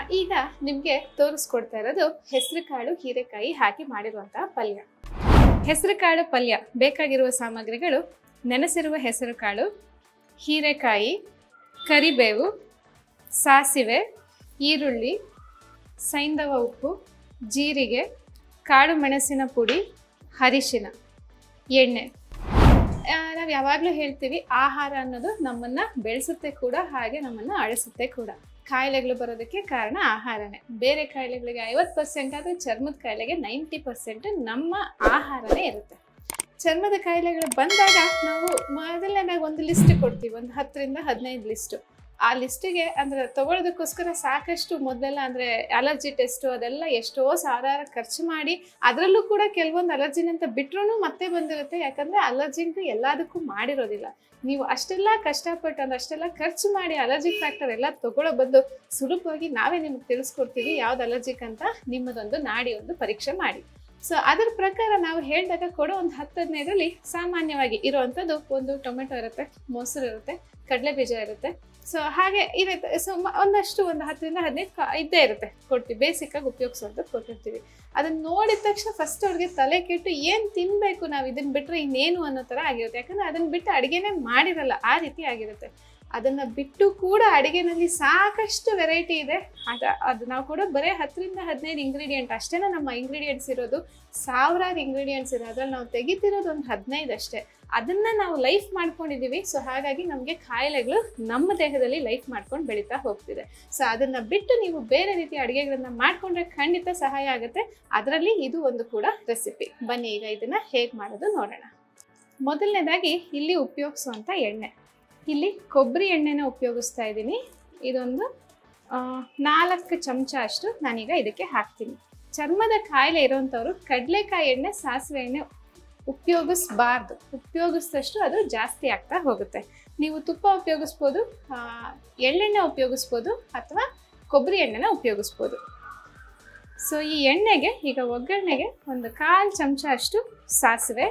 ಈಗ ನಿಮಗೆ ತೋರಿಸ್ಕೊಡ್ತಾ ಇರೋದು ಹೆಸರುಕಾಳು ಹೀರೆಕಾಯಿ ಹಾಕಿ ಮಾಡಿರುವಂತಹ ಪಲ್ಯ. ಹೆಸರುಕಾಳು ಪಲ್ಯ ಬೇಕಾಗಿರುವ ಸಾಮಗ್ರಿಗಳು: ನೆನೆಸಿರುವ ಹೆಸರುಕಾಳು, ಹೀರೆಕಾಯಿ, ಕರಿಬೇವು, ಸಾಸಿವೆ, ಈರುಳ್ಳಿ, ಸೈಂಧವ ಉಪ್ಪು, ಜೀರಿಗೆ, ಕಾಳು ಮೆಣಸಿನ ಪುಡಿ, ಅರಿಶಿನ, ಎಣ್ಣೆ. ನಾವು ಯಾವಾಗಲೂ ಹೇಳ್ತೀವಿ, ಆಹಾರ ಅನ್ನೋದು ನಮ್ಮನ್ನು ಬೆಳೆಸುತ್ತೆ ಕೂಡ, ಹಾಗೆ ನಮ್ಮನ್ನು ಅಳಿಸುತ್ತೆ ಕೂಡ. ಕಾಯಿಲೆಗಳು ಬರೋದಕ್ಕೆ ಕಾರಣ ಆಹಾರನೇ. ಬೇರೆ ಕಾಯಿಲೆಗಳಿಗೆ 50% ಆದರೆ ಚರ್ಮದ ಕಾಯಿಲೆಗೆ 90% ನಮ್ಮ ಆಹಾರನೇ ಇರುತ್ತೆ. ಚರ್ಮದ ಕಾಯಿಲೆಗಳು ಬಂದಾಗ ನಾವು ಮೊದಲನೇದಾಗಿ ಒಂದು ಲಿಸ್ಟ್ ಕೊಡ್ತೀವಿ, ಒಂದು 10ರಿಂದ 15 ಲಿಸ್ಟು. ಆ ಲಿಸ್ಟಿಗೆ ಅಂದರೆ ತಗೊಳ್ಳೋದಕ್ಕೋಸ್ಕರ ಸಾಕಷ್ಟು ಮೊದಲೆಲ್ಲ ಅಂದರೆ ಅಲರ್ಜಿ ಟೆಸ್ಟು ಅದೆಲ್ಲ ಎಷ್ಟೋ ಸಾವಿರಾರ ಖರ್ಚು ಮಾಡಿ, ಅದರಲ್ಲೂ ಕೂಡ ಕೆಲವೊಂದು ಅಲರ್ಜಿನಂತ ಬಿಟ್ರೂ ಮತ್ತೆ ಬಂದಿರುತ್ತೆ. ಯಾಕಂದರೆ ಅಲರ್ಜಿಂಗ್ ಎಲ್ಲದಕ್ಕೂ ಮಾಡಿರೋದಿಲ್ಲ. ನೀವು ಅಷ್ಟೆಲ್ಲ ಕಷ್ಟಪಟ್ಟು ಅಂದರೆ ಅಷ್ಟೆಲ್ಲ ಖರ್ಚು ಮಾಡಿ ಅಲರ್ಜಿಕ್ ಫ್ಯಾಕ್ಟರ್ ಎಲ್ಲ ತಗೊಳ್ಳೋ ಬದಲು ಸುಲಭವಾಗಿ ನಾವೇ ನಿಮ್ಗೆ ತಿಳಿಸ್ಕೊಡ್ತೀವಿ ಯಾವ್ದು ಅಲರ್ಜಿಕ್ ಅಂತ. ನಿಮ್ಮದೊಂದು ನಾಡಿ ಒಂದು ಪರೀಕ್ಷೆ ಮಾಡಿ. ಸೊ ಅದರ ಪ್ರಕಾರ ನಾವು ಹೇಳಿದಾಗ ಕೊಡೋ ಒಂದು 10-15ರಲ್ಲಿ ಸಾಮಾನ್ಯವಾಗಿ ಇರುವಂಥದ್ದು ಒಂದು ಟೊಮೆಟೊ ಇರುತ್ತೆ, ಮೊಸರು ಇರುತ್ತೆ, ಕಡಲೆ ಬೀಜ ಇರುತ್ತೆ. ಸೊ ಹಾಗೆ ಇರುತ್ತೆ. ಸೊ ಒಂದಷ್ಟು ಒಂದು 10ರಿಂದ 15 ಇದ್ದೇ ಇರುತ್ತೆ, ಕೊಡ್ತೀವಿ. ಬೇಸಿಕ್ಕಾಗಿ ಉಪಯೋಗಿಸುವಂಥದ್ದು ಕೊಟ್ಟಿರ್ತೀವಿ. ಅದನ್ನ ನೋಡಿದ ತಕ್ಷಣ ಫಸ್ಟ್ ಅವ್ರಿಗೆ ತಲೆ ಕೆಟ್ಟು ಏನು ತಿನ್ನಬೇಕು, ನಾವು ಇದನ್ನು ಬಿಟ್ಟರೆ ಇನ್ನೇನು ಅನ್ನೋ ಥರ ಆಗಿರುತ್ತೆ. ಯಾಕಂದರೆ ಅದನ್ನು ಬಿಟ್ಟು ಅಡುಗೆನೇ ಮಾಡಿರಲ್ಲ, ಆ ರೀತಿ ಆಗಿರುತ್ತೆ. ಅದನ್ನು ಬಿಟ್ಟು ಕೂಡ ಅಡುಗೆನಲ್ಲಿ ಸಾಕಷ್ಟು ವೆರೈಟಿ ಇದೆ. ಅದು ನಾವು ಕೂಡ ಬರೀ 10ರಿಂದ 15 ಇಂಗ್ರೀಡಿಯೆಂಟ್ ಅಷ್ಟೇ ನಮ್ಮ ಇಂಗ್ರೀಡಿಯೆಂಟ್ಸ್ ಇರೋದು. ಸಾವಿರಾರು ಇಂಗ್ರೀಡಿಯೆಂಟ್ಸ್ ಇದೆ, ಅದರಲ್ಲಿ ನಾವು ತೆಗಿತಿರೋದು ಒಂದು 15 ಅಷ್ಟೇ. ಅದನ್ನು ನಾವು ಲೈಫ್ ಮಾಡ್ಕೊಂಡಿದ್ದೀವಿ. ಸೊ ಹಾಗಾಗಿ ನಮಗೆ ಕಾಯಿಲೆಗಳು ನಮ್ಮ ದೇಹದಲ್ಲಿ ಲೈಫ್ ಮಾಡ್ಕೊಂಡು ಬೆಳೀತಾ ಹೋಗ್ತಿದೆ. ಸೊ ಅದನ್ನು ಬಿಟ್ಟು ನೀವು ಬೇರೆ ರೀತಿಯ ಅಡುಗೆಗಳನ್ನು ಮಾಡಿಕೊಂಡ್ರೆ ಖಂಡಿತ ಸಹಾಯ ಆಗುತ್ತೆ. ಅದರಲ್ಲಿ ಇದು ಒಂದು ಕೂಡ ರೆಸಿಪಿ. ಬನ್ನಿ ಈಗ ಇದನ್ನು ಹೇಗೆ ಮಾಡೋದು ನೋಡೋಣ. ಮೊದಲನೇದಾಗಿ ಇಲ್ಲಿ ಉಪಯೋಗಿಸುವಂಥ ಎಣ್ಣೆ, ಇಲ್ಲಿ ಕೊಬ್ಬರಿ ಎಣ್ಣೆನ ಉಪಯೋಗಿಸ್ತಾ ಇದ್ದೀನಿ. ಇದೊಂದು 4 ಚಮಚ ಅಷ್ಟು ನಾನೀಗ ಇದಕ್ಕೆ ಹಾಕ್ತೀನಿ. ಚರ್ಮದ ಕಾಯಿಲೆ ಇರೋವಂಥವ್ರು ಕಡಲೆಕಾಯಿ ಎಣ್ಣೆ, ಸಾಸಿವೆ ಎಣ್ಣೆ ಉಪಯೋಗಿಸ್ಬಾರ್ದು. ಉಪಯೋಗಿಸಿದಷ್ಟು ಅದು ಜಾಸ್ತಿ ಆಗ್ತಾ ಹೋಗುತ್ತೆ. ನೀವು ತುಪ್ಪ ಉಪಯೋಗಿಸ್ಬೋದು, ಎಳ್ಳೆಣ್ಣೆ ಉಪಯೋಗಿಸ್ಬೋದು, ಅಥವಾ ಕೊಬ್ಬರಿ ಎಣ್ಣೆನ ಉಪಯೋಗಿಸ್ಬೋದು. ಸೊ ಈ ಎಣ್ಣೆಗೆ ಈಗ ಒಗ್ಗರಣೆಗೆ ಒಂದು 1/4 ಚಮಚ ಅಷ್ಟು ಸಾಸಿವೆ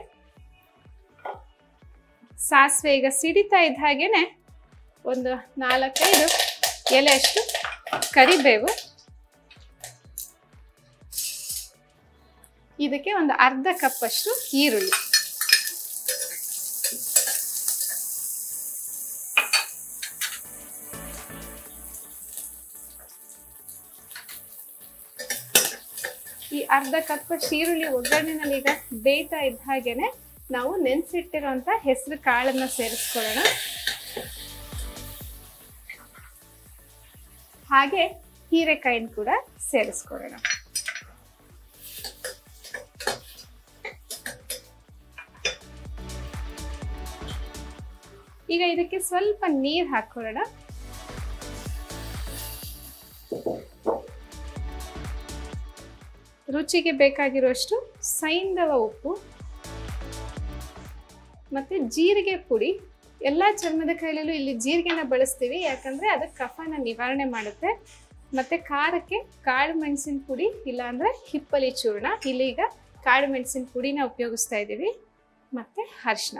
ಈಗ ಸಿಡಿತಾ ಇದ್ದ ಹಾಗೇನೆ ಒಂದು 4-5 ಎಲೆ ಅಷ್ಟು ಕರಿಬೇವು, ಇದಕ್ಕೆ ಒಂದು ಅರ್ಧ ಕಪ್ ಅಷ್ಟು ಈರುಳ್ಳಿ, ಈ ಅರ್ಧ ಕಪ್ ಅಷ್ಟು ಈರುಳ್ಳಿ ಒಗ್ಗರಣೆನಲ್ಲಿ ಈಗ ಬೇಯ್ತಾ ಇದ್ದ ಹಾಗೇನೆ ನಾವು ನೆನೆಸಿಟ್ಟಿರುವಂಥ ಹೆಸರು ಕಾಳನ್ನ ಸೇರಿಸ್ಕೊಳ್ಳೋಣ. ಹಾಗೆ ಹೀರೆಕಾಯಿನ ಕೂಡ ಸೇರಿಸ್ಕೊಳ್ಳೋಣ. ಈಗ ಇದಕ್ಕೆ ಸ್ವಲ್ಪ ನೀರು ಹಾಕೊಳ್ಳೋಣ. ರುಚಿಗೆ ಬೇಕಾಗಿರುವಷ್ಟು ಸೈಂಧವ ಉಪ್ಪು ಮತ್ತು ಜೀರಿಗೆ ಪುಡಿ. ಎಲ್ಲ ಚರ್ಮದ ಕಾಯಿಲೆಯಲ್ಲೂ ಇಲ್ಲಿ ಜೀರಿಗೆನ ಬಳಸ್ತೀವಿ, ಯಾಕಂದರೆ ಅದು ಕಫನ ನಿವಾರಣೆ ಮಾಡುತ್ತೆ. ಮತ್ತು ಖಾರಕ್ಕೆ ಕಾಳು ಮೆಣಸಿನ ಪುಡಿ, ಇಲ್ಲಾಂದರೆ ಹಿಪ್ಪಲಿ ಚೂರ್ಣ. ಇಲ್ಲಿ ಈಗ ಕಾಳು ಮೆಣಸಿನ ಪುಡಿನ ಉಪಯೋಗಿಸ್ತಾ ಇದ್ದೀವಿ. ಮತ್ತು ಅರಿಶಿನ.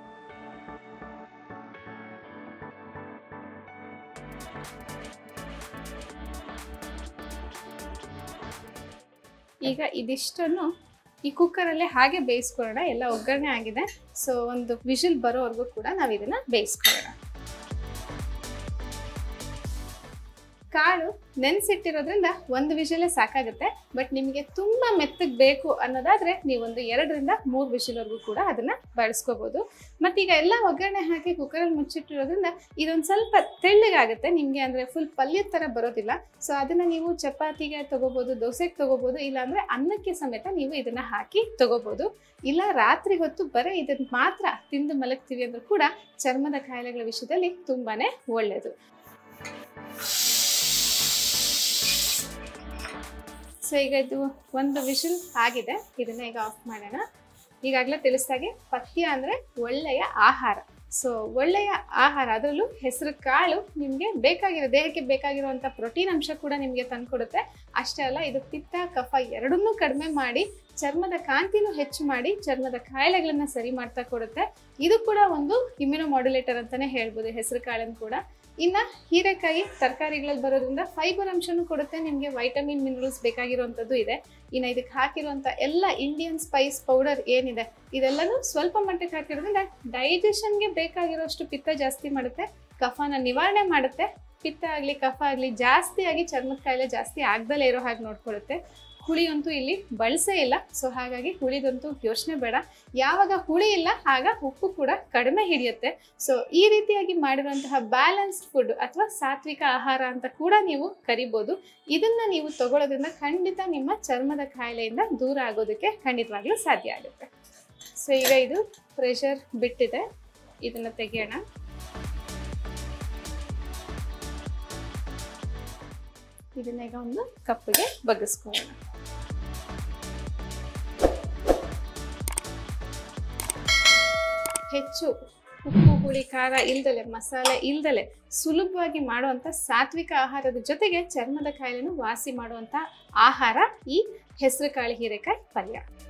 ಈಗ ಇದಿಷ್ಟನ್ನು ಈ ಕುಕ್ಕರಲ್ಲೇ ಹಾಗೆ ಬೇಯಿಸ್ಕೊಳ್ಳೋಣ. ಎಲ್ಲ ಒಗ್ಗರಣೆ ಆಗಿದೆ. ಸೊ ಒಂದು ವಿಷಲ್ ಬರೋವರೆಗೂ ಕೂಡ ನಾವು ಇದನ್ನು ಬೇಯಿಸ್ಕೊಳ್ಳೋಣ. ಕಾಳು ನೆನೆಸಿಟ್ಟಿರೋದ್ರಿಂದ ಒಂದು ವಿಷಲೇ ಸಾಕಾಗುತ್ತೆ. ಬಟ್ ನಿಮಗೆ ತುಂಬ ಮೆತ್ತಗೆ ಬೇಕು ಅನ್ನೋದಾದರೆ ನೀವೊಂದು 2ರಿಂದ 3 ವಿಷಲ್ವರೆಗೂ ಕೂಡ ಅದನ್ನು ಬಳಸ್ಕೋಬೋದು. ಮತ್ತೀಗ ಎಲ್ಲ ಒಗ್ಗರಣೆ ಹಾಕಿ ಕುಕ್ಕರಲ್ಲಿ ಮುಚ್ಚಿಟ್ಟಿರೋದ್ರಿಂದ ಇದೊಂದು ಸ್ವಲ್ಪ ತೆಳ್ಳಗಾಗುತ್ತೆ ನಿಮಗೆ, ಅಂದರೆ ಫುಲ್ ಪಲ್ಯದ ಥರ ಬರೋದಿಲ್ಲ. ಸೊ ಅದನ್ನು ನೀವು ಚಪಾತಿಗೆ ತೊಗೋಬೋದು, ದೋಸೆಗೆ ತೊಗೋಬೋದು, ಇಲ್ಲಾಂದರೆ ಅನ್ನಕ್ಕೆ ಸಮೇತ ನೀವು ಇದನ್ನು ಹಾಕಿ ತೊಗೋಬೋದು. ಇಲ್ಲ ರಾತ್ರಿ ಹೊತ್ತು ಬರೀ ಇದನ್ನು ಮಾತ್ರ ತಿಂದು ಮಲಗ್ತೀವಿ ಅಂದರೂ ಕೂಡ ಚರ್ಮದ ಕಾಯಿಲೆಗಳ ವಿಷಯದಲ್ಲಿ ತುಂಬಾ ಒಳ್ಳೆಯದು. ಸೊ ಈಗ ಇದು ಒಂದು ವಿಷಲ್ ಆಗಿದೆ. ಇದನ್ನ ಈಗ ಆಫ್ ಮಾಡೋಣ. ಈಗಾಗಲೇ ತಿಳಿಸಿದಾಗೆ ಪಥ್ಯ ಅಂದರೆ ಒಳ್ಳೆಯ ಆಹಾರ. ಸೊ ಒಳ್ಳೆಯ ಆಹಾರ, ಅದರಲ್ಲೂ ಹೆಸರು ಕಾಳು ನಿಮಗೆ ಬೇಕಾಗಿರೋ ದೇಹಕ್ಕೆ ಬೇಕಾಗಿರುವಂಥ ಪ್ರೋಟೀನ್ ಅಂಶ ಕೂಡ ನಿಮಗೆ ತಂದುಕೊಡುತ್ತೆ. ಅಷ್ಟೇ ಅಲ್ಲ, ಇದು ಪಿತ್ತ ಕಫ ಎರಡನ್ನೂ ಕಡಿಮೆ ಮಾಡಿ ಚರ್ಮದ ಕಾಂತಿನೂ ಹೆಚ್ಚು ಮಾಡಿ ಚರ್ಮದ ಕಾಯಿಲೆಗಳನ್ನು ಸರಿ ಮಾಡ್ತಾ ಕೊಡುತ್ತೆ. ಇದು ಕೂಡ ಒಂದು ಇಮ್ಯುನೋ ಮಾಡ್ಯುಲೇಟರ್ ಅಂತಲೇ ಹೇಳ್ಬೋದು ಹೆಸರು ಕಾಳನ್ನು ಕೂಡ. ಇನ್ನು ಹೀರೆಕಾಯಿ ತರಕಾರಿಗಳಲ್ಲಿ ಬರೋದ್ರಿಂದ ಫೈಬರ್ ಅಂಶನೂ ಕೊಡುತ್ತೆ, ನಿಮಗೆ ವೈಟಮಿನ್ ಮಿನರಲ್ಸ್ ಬೇಕಾಗಿರುವಂಥದ್ದು ಇದೆ. ಇನ್ನು ಇದಕ್ಕೆ ಹಾಕಿರುವಂಥ ಎಲ್ಲ ಇಂಡಿಯನ್ ಸ್ಪೈಸ್ ಪೌಡರ್ ಏನಿದೆ ಇದೆಲ್ಲನೂ ಸ್ವಲ್ಪ ಮಟ್ಟಕ್ಕೆ ಹಾಕಿರೋದ್ರಿಂದ ಡೈಜೆಷನ್ಗೆ ಬೇಕಾಗಿರೋಷ್ಟು ಪಿತ್ತ ಜಾಸ್ತಿ ಮಾಡುತ್ತೆ, ಕಫನ ನಿವಾರಣೆ ಮಾಡುತ್ತೆ. ಪಿತ್ತ ಆಗಲಿ ಕಫ ಆಗಲಿ ಜಾಸ್ತಿ ಆಗಿ ಚರ್ಮದ ಕಾಯಿಲೆ ಜಾಸ್ತಿ ಆಗ್ದಲೇ ಇರೋ ಹಾಗೆ ನೋಡ್ಕೊಳ್ಳುತ್ತೆ. ಹುಳಿ ಅಂತೂ ಇಲ್ಲಿ ಬಳಸೇ ಇಲ್ಲ, ಸೊ ಹಾಗಾಗಿ ಹುಳಿದಂತೂ ಯೋಚನೆ ಬೇಡ. ಯಾವಾಗ ಹುಳಿ ಇಲ್ಲ ಆಗ ಉಪ್ಪು ಕೂಡ ಕಡಿಮೆ ಹಿಡಿಯುತ್ತೆ. ಸೊ ಈ ರೀತಿಯಾಗಿ ಮಾಡಿರುವಂತಹ ಬ್ಯಾಲೆನ್ಸ್ಡ್ ಫುಡ್ ಅಥವಾ ಸಾತ್ವಿಕ ಆಹಾರ ಅಂತ ಕೂಡ ನೀವು ಕರಿಬೋದು. ಇದನ್ನ ನೀವು ತಗೊಳ್ಳೋದ್ರಿಂದ ಖಂಡಿತ ನಿಮ್ಮ ಚರ್ಮದ ಕಾಯಿಲೆಯಿಂದ ದೂರ ಆಗೋದಕ್ಕೆ ಖಂಡಿತವಾಗ್ಲೂ ಸಾಧ್ಯ ಆಗುತ್ತೆ. ಸೊ ಈಗ ಇದು ಪ್ರೆಷರ್ ಬಿಟ್ಟಿದೆ, ಇದನ್ನ ತೆಗೆಯೋಣ. ಇದನ್ನ ಈಗ ಒಂದು ಕಪ್ಪಿಗೆ ಬಗ್ಗಿಸ್ಕೊಳ್ಳೋಣ. ಹೆಚ್ಚು ಉಪ್ಪು ಹುಳಿ ಖಾರ ಇಲ್ದಲೆ ಮಸಾಲೆ ಇಲ್ದಲೆ ಸುಲಭವಾಗಿ ಮಾಡುವಂಥ ಸಾತ್ವಿಕ ಆಹಾರದ ಜೊತೆಗೆ ಚರ್ಮದ ಕಾಯಿಲೆನೂ ವಾಸಿ ಮಾಡುವಂಥ ಆಹಾರ ಈ ಹೆಸರುಕಾಳು ಹೀರೆಕಾಯಿ ಪಲ್ಯ.